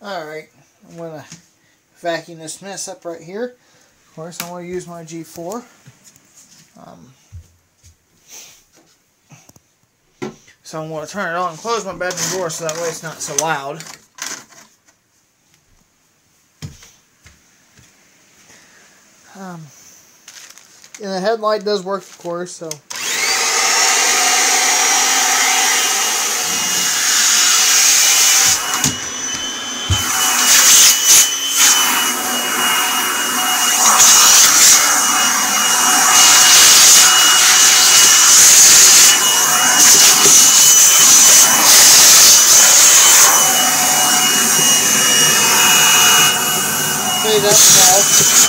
Alright, I'm going to vacuum this mess up right here. Of course, I'm going to use my G4. So I'm going to turn it on and close my bedroom door so that way it's not so loud. And the headlight does work, of course, so... That's all.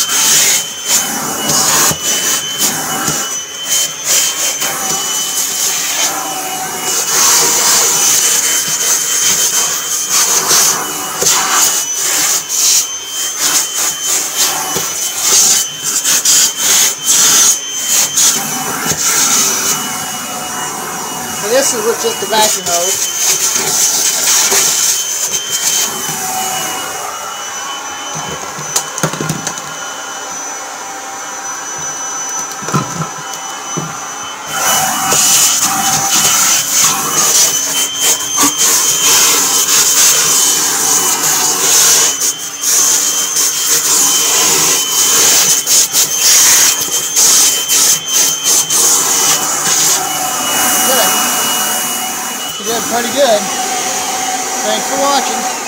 So this is with just the vacuum hose. Pretty good. Thanks for watching.